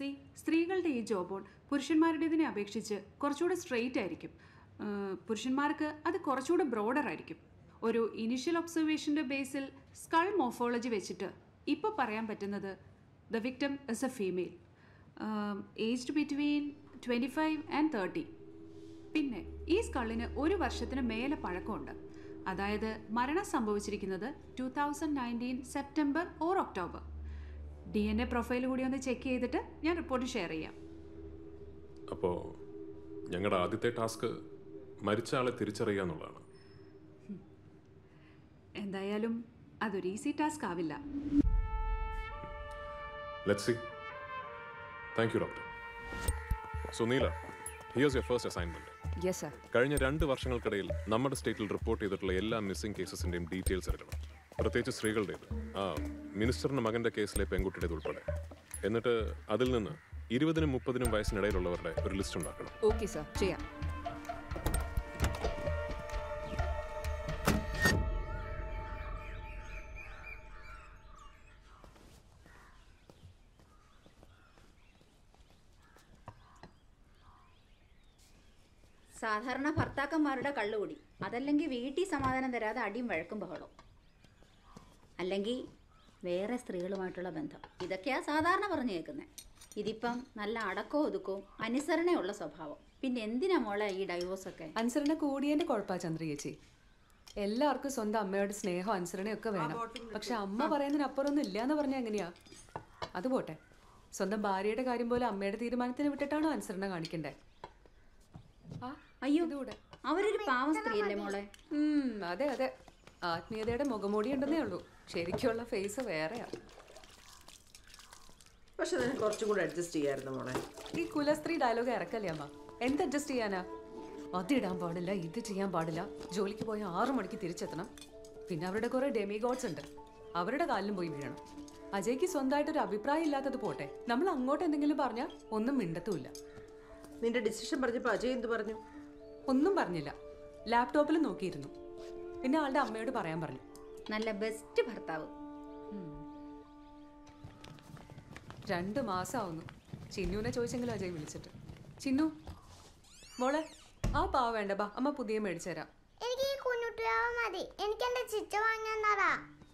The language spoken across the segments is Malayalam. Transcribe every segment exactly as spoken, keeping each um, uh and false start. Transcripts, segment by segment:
സി സ്ത്രീകളുടെ ഈ ജോബ് ഓൺ പുരുഷന്മാരുടേതിനെ അപേക്ഷിച്ച് കുറച്ചുകൂടെ സ്ട്രെയിറ്റ് ആയിരിക്കും. പുരുഷന്മാർക്ക് അത് കുറച്ചുകൂടെ ബ്രോഡർ ആയിരിക്കും. ഒരു ഇനിഷ്യൽ ഒബ്സർവേഷൻ്റെ ബേസിൽ സ്കൾ മോഫോളജി വെച്ചിട്ട് ഇപ്പോൾ പറയാൻ പറ്റുന്നത് the victim is a female, aged between twenty five and thirty. പിന്നെ ഈ സ്കളിന് ഒരു വർഷത്തിന് മേലെ പഴക്കമുണ്ട്. അതായത് മരണം സംഭവിച്ചിരിക്കുന്നത് two thousand nineteen September or October. D N A profile കൂടി ഒന്ന് ചെക്ക് ചെയ്തിട്ട് ഞാൻ റിപ്പോർട്ട് ഷെയർ ചെയ്യാം. അപ്പോൾ ഞങ്ങളുടെ ആദ്യത്തെ ടാസ്ക് മരിച്ച ആളെ തിരിച്ചറിയുക എന്നുള്ളതാണ്. എന്തായാലും അതൊരു ഈസി ടാസ്ക് ആവില്ല. Let's see. Thank you doctor. So Neela, here's your first assignment. Yes sir. കഴിഞ്ഞ രണ്ട് വർഷങ്ങൾക്കിടയിൽ നമ്മുടെ സ്റ്റേറ്റിൽ റിപ്പോർട്ട് ചെയ്തിട്ടുള്ള എല്ലാ മിസ്സിംഗ് കേസസിന്റെയും ഡീറ്റെയിൽസ് എടുക്കണം. പ്രത്യേകിച്ച് സ്ത്രീകളുടേത്, ആ മിനിസ്റ്ററിന്റെ മകന്റെ കേസിലെ പെൺകുട്ടിയുടേത് ഉൾപ്പെടെ. എന്നിട്ട് അതിൽ നിന്ന് ഇരുപതിനും മുപ്പതിനും വയസ്സിനിടയിലുള്ളവരുടെ ഒരു ലിസ്റ്റ് ഉണ്ടാക്കണം. ഓക്കെ സർ, ചെയ്യാം. സാധാരണ ഭർത്താക്കന്മാരുടെ കള്ളുകൂടി, അതല്ലെങ്കിൽ വീട്ടിൽ സമാധാനം തരാതെ അടിയും വഴക്കും ബഹളവും, അല്ലെങ്കിൽ വേറെ സ്ത്രീകളുമായിട്ടുള്ള ബന്ധം. ഇതൊക്കെയാ സാധാരണ പറഞ്ഞു കേൾക്കുന്നത്. ഇതിപ്പം നല്ല അടക്കവും ഒതുക്കവും അനുസരണയുള്ള സ്വഭാവം. പിന്നെ എന്തിനാ മോളെ ഈ ഡൈവോഴ്സൊക്കെ? അനുസരണ കൂടിയതിന്റെ കുഴപ്പമാ ചന്ദ്ര ചേച്ചി. എല്ലാവർക്കും സ്വന്തം അമ്മയോട് സ്നേഹം അനുസരണയൊക്കെ വേണം. പക്ഷെ അമ്മ പറയുന്നതിനപ്പുറമൊന്നും ഇല്ല എന്ന് പറഞ്ഞാൽ എങ്ങനെയാ? അത് പോട്ടെ, സ്വന്തം ഭാര്യയുടെ കാര്യം പോലെ അമ്മയുടെ തീരുമാനത്തിന് വിട്ടിട്ടാണോ അനുസരണ കാണിക്കണ്ടേ? അയ്യോ, അവരൊരു പാവം സ്ത്രീയല്ലേ മോളെ? അതെ അതെ, ആത്മീയതയുടെ മുഖമൂടി ഉണ്ടെന്നേ ഉള്ളൂ. ശരിക്കുള്ള ഫേസ് വേറെയാ. പക്ഷെ കുറച്ചും കൂടെ അഡ്ജസ്റ്റ് ചെയ്യായിരുന്നു മോളെ. ഈ കുലസ്ത്രീ ഡയലോഗ് ഇറക്കല്ലേ അമ്മ? എന്ത് അഡ്ജസ്റ്റ് ചെയ്യാനാ? അതിടാൻ പാടില്ല, ഇത് ചെയ്യാൻ പാടില്ല, ജോലിക്ക് പോയി ആറു മണിക്ക് തിരിച്ചെത്തണം, പിന്നെ അവരുടെ കുറെ ഡെമി ഗോഡ്സ് ഉണ്ട്, അവരുടെ കാലിലും പോയി വീഴണം. അജയ്ക്ക് സ്വന്തമായിട്ടൊരു അഭിപ്രായം ഇല്ലാത്തത് പോട്ടെ, നമ്മൾ അങ്ങോട്ട് എന്തെങ്കിലും പറഞ്ഞാൽ ഒന്നും മിണ്ടത്തുമില്ല. നിന്റെ ഡിസിഷൻ പറഞ്ഞപ്പോൾ അജയ് എന്ത് പറഞ്ഞു? ഒന്നും പറഞ്ഞില്ല, ലാപ്ടോപ്പിൽ നോക്കിയിരുന്നു. പിന്നെ ആളുടെ അമ്മയോട് പറയാൻ പറഞ്ഞു. നല്ല ബെസ്റ്റ് ഭർത്താവ്. രണ്ട് മാസമാവുന്നു ചിന്നുവിനെ ചോദിച്ചെങ്കിലും അജയ് വിളിച്ചിട്ട്. ചിന്നു മോളെ, ആ പാവ വേണ്ട, ബാ അമ്മ പുതിയ മേടിച്ചു തരാം. എനിക്ക് ഈ കുഞ്ഞുട്ടിയാവ മതി. എനിക്ക് എന്റെ ചിറ്റ വാങ്ങാ.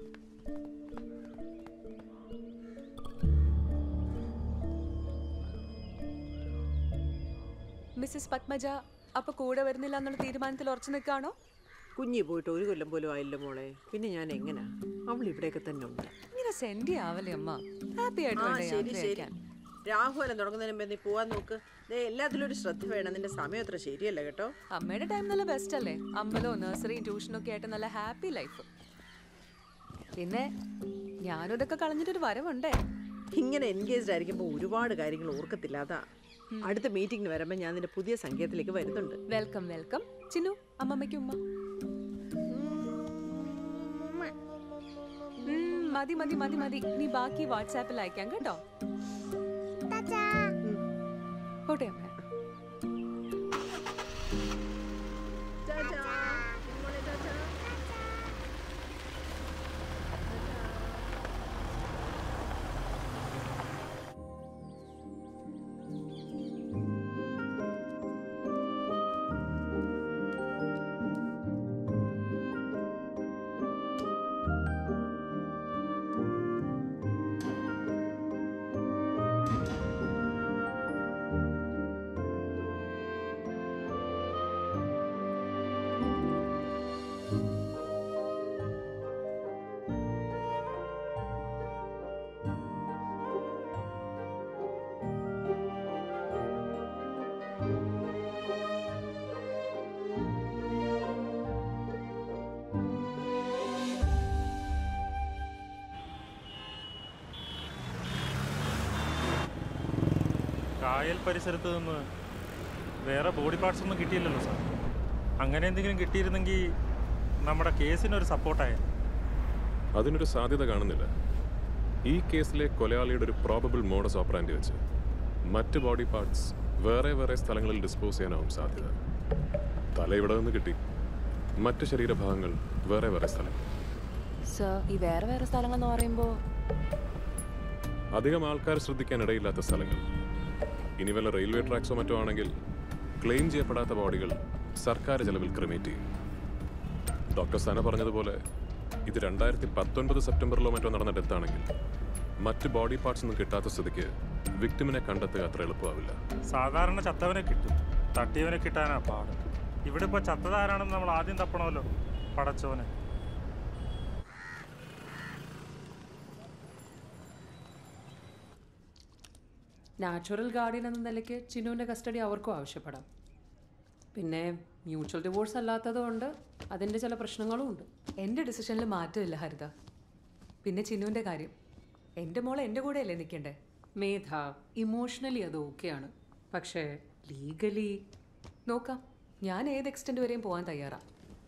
മിസ്സസ് പത്മജ അപ്പൊ കൂടെ വരുന്നില്ല എന്നുള്ള തീരുമാനത്തിൽ ഉറച്ചു നിൽക്കാണോ? കുഞ്ഞി പോയിട്ട് ഒരു കൊല്ലം പോലും ആയില്ല മോളെ, പിന്നെ ഞാൻ എങ്ങനാ? അവൾ ഇവിടെയൊക്കെ തന്നെ ഉണ്ട്. ഇങ്ങനെ സെൻഡി ആവല്ലേ അമ്മ? ഹാപ്പി ആയിട്ട് രാഹുലം തുടങ്ങുന്നതിന് മുമ്പ് നീ പോവാൻ നോക്ക്. എല്ലാത്തിലും ഒരു ശ്രദ്ധ വേണം. നിന്റെ സമയം അത്ര ശരിയല്ല കേട്ടോ. അമ്മയുടെ ടൈം നല്ല ബെസ്റ്റ് അല്ലേ? അമ്പലവും നഴ്സറിയും ട്യൂഷനും ഒക്കെ ആയിട്ട് നല്ല ഹാപ്പി ലൈഫ്. പിന്നെ ഞാനും ഇതൊക്കെ കളഞ്ഞിട്ടൊരു വരവുണ്ടേ. ഇങ്ങനെ എൻഗേജ്ഡ് ആയിരിക്കുമ്പോൾ ഒരുപാട് കാര്യങ്ങൾ ഓർക്കത്തില്ല. അതാ അടുത്ത മീറ്റിംഗിന് വരുമ്പോൾ ഞാൻ നിന്റെ പുതിയ സംഗീതത്തിലേക്ക് വരുന്നുണ്ട്. Welcome welcome Chinnu. അമ്മമ്മയ്ക്ക് ഉമ്മ. മതി മതി മതി മതി, നീ ബാക്കി വാട്സാപ്പിൽ അയക്കാം കേട്ടോ. പോട്ടെ അമ്മ. കായൽ പരിസരത്ത് നിന്ന് വേറെ ബോഡി പാർട്സ് ഒന്നും കിട്ടിയില്ലല്ലോ സാർ. അങ്ങനെ എന്തെങ്കിലും കിട്ടിയിരുന്നെങ്കിൽ നമ്മുടെ കേസിനൊരു സപ്പോർട്ടായ. അതിനൊരു സാധ്യത കാണുന്നില്ല. ഈ കേസിലെ കൊലയാളിയുടെ ഒരു പ്രോബബിൾ മോഡസ് ഓപ്പറാൻഡി വെച്ച് മറ്റ് ബോഡി പാർട്സ് വേറെ വേറെ സ്ഥലങ്ങളിൽ ഡിസ്പോസ് ചെയ്യാനാവും സാധ്യത. തല ഇവിടെ നിന്ന് കിട്ടി, മറ്റ് ശരീരഭാഗങ്ങൾ വേറെ വേറെ സ്ഥലങ്ങൾ. സർ, ഈ വേറെ വേറെ സ്ഥലങ്ങൾ എന്ന് പറയുമ്പോൾ അധികം ആൾക്കാർ ശ്രദ്ധിക്കാൻ ഇടയില്ലാത്ത സ്ഥലങ്ങൾ. ഇനി വല്ല റെയിൽവേ ട്രാക്സോ മറ്റോ ആണെങ്കിൽ ക്ലെയിം ചെയ്യപ്പെടാത്ത ബോഡികൾ സർക്കാർ ചെലവിൽ ക്രിമേറ്റ് ചെയ്യും. ഡോക്ടർ സന പറഞ്ഞതുപോലെ ഇത് രണ്ടായിരത്തി പത്തൊൻപത് സെപ്റ്റംബറിലോ മറ്റോ നടന്ന ഡെത്താണെങ്കിൽ മറ്റ് ബോഡി പാർട്സ് ഒന്നും കിട്ടാത്ത സ്ഥിതിക്ക് വിക്ടിമിനെ കണ്ടെത്തുക അത്ര എളുപ്പമാവില്ല. സാധാരണ ചത്തവനെ കിട്ടും, തട്ടിയവനെ കിട്ടാനാ പാട്. ഇവിടെ ഇപ്പോൾ ചത്തതാരാണെന്ന് നമ്മൾ ആദ്യം തപ്പണമല്ലോ, പടച്ചോനെ. നാച്ചുറൽ ഗാർഡിയൻ എന്ന നിലയ്ക്ക് ചിന്നുവിൻ്റെ കസ്റ്റഡി അവർക്കും ആവശ്യപ്പെടാം. പിന്നെ മ്യൂച്വൽ ഡിവോഴ്സ് അല്ലാത്തതുകൊണ്ട് അതിൻ്റെ ചില പ്രശ്നങ്ങളും ഉണ്ട്. എൻ്റെ ഡിസിഷനിൽ മാറ്റമില്ല ഹരിത. പിന്നെ ചിന്നുവിൻ്റെ കാര്യം, എൻ്റെ മോളെ എൻ്റെ കൂടെയല്ലേ നിൽക്കണ്ടേ? മേധ ഇമോഷണലി അത് ഓക്കെയാണ്, പക്ഷേ ലീഗലി നോക്കാം. ഞാൻ ഏത് എക്സ്റ്റെൻറ്റ് വരെയും പോകാൻ തയ്യാറാണ്.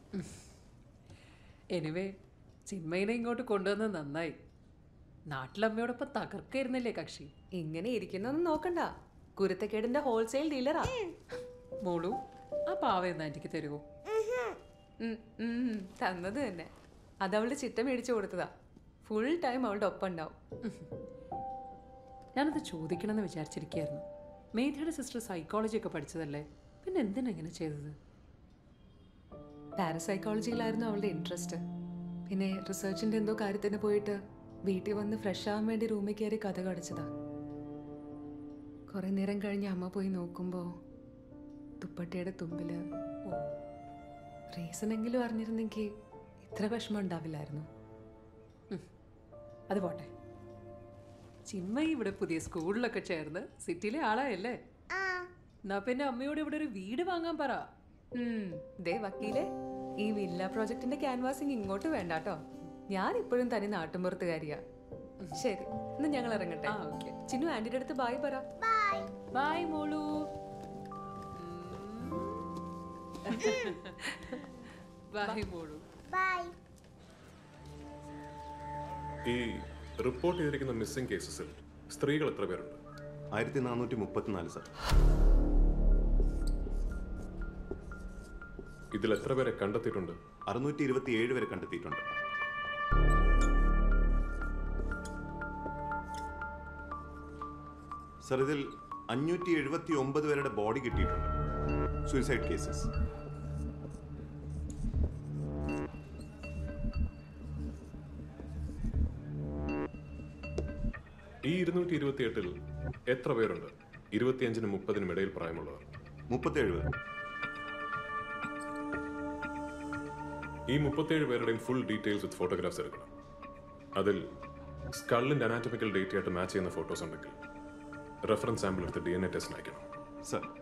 എനിവേ ചിന്മയിനെ ഇങ്ങോട്ട് കൊണ്ടുവന്നത് നന്നായി. നാട്ടിലമ്മയോടൊപ്പം തകർക്കായിരുന്നില്ലേ കക്ഷി? ഇങ്ങനെ ഇരിക്കുന്നൊന്നും നോക്കണ്ട, കുരുത്തക്കേടിന്റെ ഹോൾസെയിൽ ഡീലറാ. മോളു ആ പാവയെന്ന് ആൻറ്റിക്ക് തരുമോ? തന്നത് തന്നെ. അത് അവളുടെ ചിറ്റ മേടിച്ചു കൊടുത്തതാ. ഫുൾ ടൈം അവളുടെ ഒപ്പം ഉണ്ടാവും. ഞാനത് ചോദിക്കണമെന്ന് വിചാരിച്ചിരിക്കുകയായിരുന്നു. മേധയുടെ സിസ്റ്റർ സൈക്കോളജി ഒക്കെ പഠിച്ചതല്ലേ, പിന്നെ എന്തിനാ ഇങ്ങനെ ചെയ്തത്? പാരസൈക്കോളജിയിലായിരുന്നു അവളുടെ ഇൻട്രസ്റ്റ്. പിന്നെ റിസർച്ചിൻ്റെ എന്തോ കാര്യത്തിന് പോയിട്ട് വീട്ടിൽ വന്ന് ഫ്രഷ് ആവാൻ വേണ്ടി റൂമിൽ കയറി കഥ കടിച്ചതാ. കുറേ നേരം കഴിഞ്ഞ് അമ്മ പോയി നോക്കുമ്പോൾ ദുപ്പട്ടയുടെ തുമ്പിൽ റീസണെങ്കിലും അറിഞ്ഞിരുന്നെങ്കിൽ ഇത്ര വിഷമം ഉണ്ടാവില്ലായിരുന്നു. അത് പോട്ടെ, ചിന്മയി ഇവിടെ പുതിയ സ്കൂളിലൊക്കെ ചേർന്ന് സിറ്റിയിലെ ആളായല്ലേ? എന്നാ പിന്നെ അമ്മയോട് ഇവിടെ ഒരു വീട് വാങ്ങാൻ പറ. ദേ വക്കീലെ, ഈ വില്ല പ്രോജക്റ്റിന്റെ ക്യാൻവാസിങ് ഇങ്ങോട്ട് വേണ്ട കേട്ടോ. ഞാൻ ഇപ്പോഴും തനി നാട്ടുമ്പുറത്തുകാരിയാ. ശരി, ഇന്ന് ഞങ്ങൾ ഇറങ്ങട്ടെ. ആ ഓക്കെ. ചിന്നു ആന്റിയുടെ അടുത്ത് ബായ് പറ. ബായ് മോളു. ബായ് മോളു. ബൈ. ഈ റിപ്പോർട്ട് ചെയ്തിരിക്കുന്ന മിസ്സിംഗ് കേസസിൽ സ്ത്രീകൾ എത്ര പേരുണ്ട്? ആയിരത്തി നാനൂറ്റി മുപ്പത്തിനാല് സാർ. ഇതിൽ എത്ര പേരെ കണ്ടെത്തിയിട്ടുണ്ട്? അറുന്നൂറ്റി ഇരുപത്തി ഏഴ് വരെ കണ്ടെത്തിയിട്ടുണ്ട്. സർ, ഇതിൽ അഞ്ഞൂറ്റി എഴുപത്തി ഒമ്പത് പേരുടെ ബോഡി കിട്ടിയിട്ടുണ്ട്. Suicide cases. ഈ ഇരുന്നൂറ്റി ഇരുപത്തി എട്ടിൽ എത്ര പേരുണ്ട് ഇരുപത്തിയഞ്ചിനും മുപ്പതിനും ഇടയിൽ പ്രായമുള്ളവർ? മുപ്പത്തേഴ് പേർ. ഈ മുപ്പത്തേഴ് പേരുടെയും ഫുൾ ഡീറ്റെയിൽസ് വിത്ത് ഫോട്ടോഗ്രാഫ്സ് എടുക്കണം. അതിൽ സ്കള്ളിന്റെ അനാറ്റമിക്കൽ ഡേറ്റയായിട്ട് മാച്ച് ചെയ്യുന്ന ഫോട്ടോസ് ഉണ്ടെങ്കിൽ റെഫറൻസ് സാമ്പിൾ എടുത്ത് ഡി എൻ എ ടെസ്റ്റിന് അയക്കണം. സർ.